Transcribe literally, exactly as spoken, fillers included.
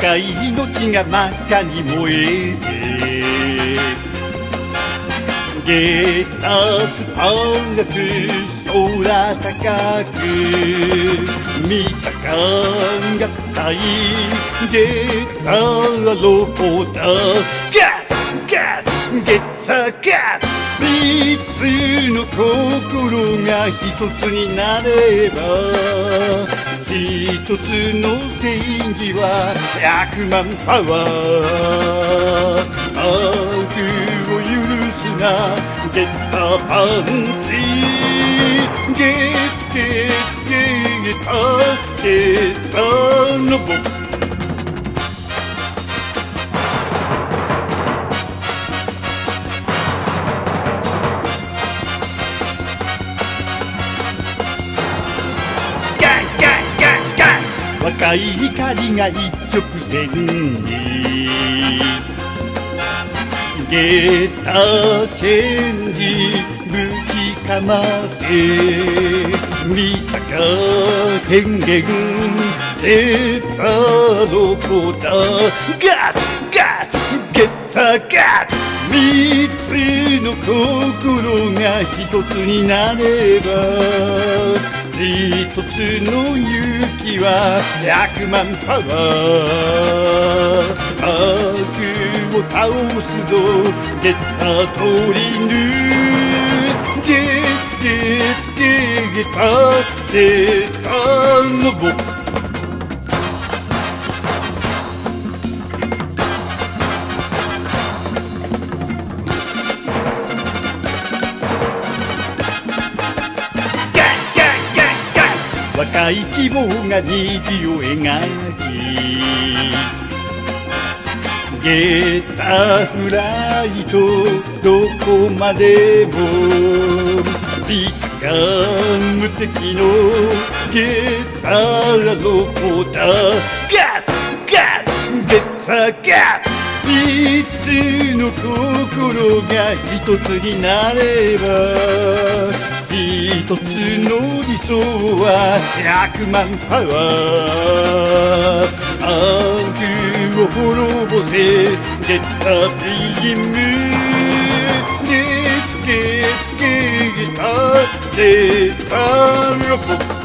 若い命が真っ赤に燃えて、ゲッタースパンが空高く見た感がたいゲッターロボだ。ガッツガッツゲッターガッツ、三つの心が一つになれば、一つの正義は百万パワー。悪を許すなゲッターパンチ、ゲッゲッゲッターゲッターロボ。赤い光が一直線に、ゲッターチェンジぶちかませ、見たか権限ゲッターロボだ。ガッツガッツゲッターガッツ、三つの心が一つになれば、一つの勇気は百万パワー。悪を倒すぞゲッタートリヌ、ゲッゲッゲッターゲッターロボ。若い希望が虹を描き、ゲッターフライトどこまでも、ビッガー無敵のゲッターロボだ。ガッツガッツゲッターガッツ、三つの心が一つになれば、一つの理想は百万パワー。悪を滅ぼせゲッタービーム、ゲッゲッゲッターゲッターロボ。